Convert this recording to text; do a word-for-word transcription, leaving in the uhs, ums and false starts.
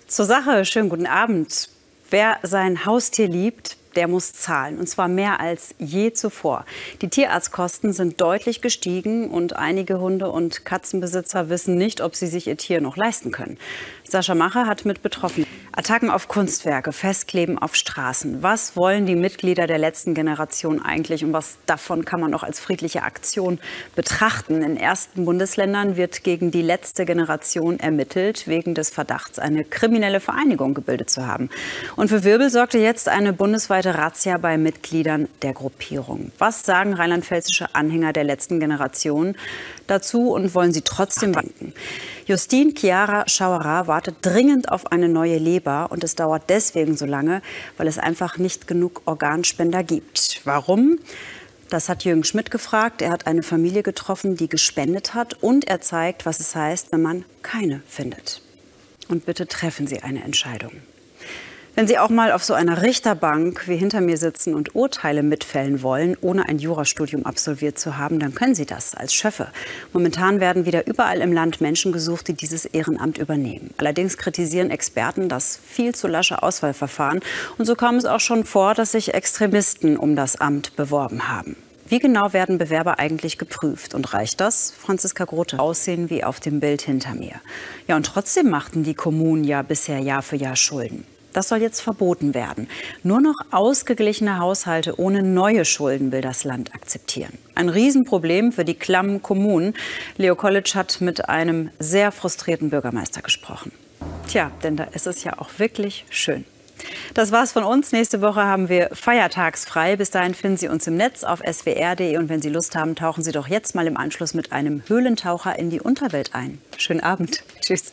Zur Sache, schönen guten Abend. Wer sein Haustier liebt, der muss zahlen, und zwar mehr als je zuvor. Die Tierarztkosten sind deutlich gestiegen und einige Hunde- und Katzenbesitzer wissen nicht, ob sie sich ihr Tier noch leisten können. Sascha Mache hat mit Betroffenen. Attacken auf Kunstwerke, Festkleben auf Straßen. Was wollen die Mitglieder der letzten Generation eigentlich und was davon kann man noch als friedliche Aktion betrachten? In ersten Bundesländern wird gegen die letzte Generation ermittelt, wegen des Verdachts, eine kriminelle Vereinigung gebildet zu haben. Und für Wirbel sorgte jetzt eine bundesweite Razzia bei Mitgliedern der Gruppierung. Was sagen rheinland-pfälzische Anhänger der letzten Generation dazu und wollen sie trotzdem wanken? Justine Chiara Schauerer wartet dringend auf eine neue Leber und es dauert deswegen so lange, weil es einfach nicht genug Organspender gibt. Warum? Das hat Jürgen Schmidt gefragt. Er hat eine Familie getroffen, die gespendet hat, und er zeigt, was es heißt, wenn man keine findet. Und bitte treffen Sie eine Entscheidung. Wenn Sie auch mal auf so einer Richterbank wie hinter mir sitzen und Urteile mitfällen wollen, ohne ein Jurastudium absolviert zu haben, dann können Sie das als Schöffe. Momentan werden wieder überall im Land Menschen gesucht, die dieses Ehrenamt übernehmen. Allerdings kritisieren Experten das viel zu lasche Auswahlverfahren. Und so kam es auch schon vor, dass sich Extremisten um das Amt beworben haben. Wie genau werden Bewerber eigentlich geprüft? Und reicht das? Franziska Grote. Aussehen wie auf dem Bild hinter mir. Ja, und trotzdem machten die Kommunen ja bisher Jahr für Jahr Schulden. Das soll jetzt verboten werden. Nur noch ausgeglichene Haushalte ohne neue Schulden will das Land akzeptieren. Ein Riesenproblem für die klammen Kommunen. Leo Kollitsch hat mit einem sehr frustrierten Bürgermeister gesprochen. Tja, denn da ist es ja auch wirklich schön. Das war's von uns. Nächste Woche haben wir feiertagsfrei. Bis dahin finden Sie uns im Netz auf s w r punkt d e. Und wenn Sie Lust haben, tauchen Sie doch jetzt mal im Anschluss mit einem Höhlentaucher in die Unterwelt ein. Schönen Abend. Tschüss.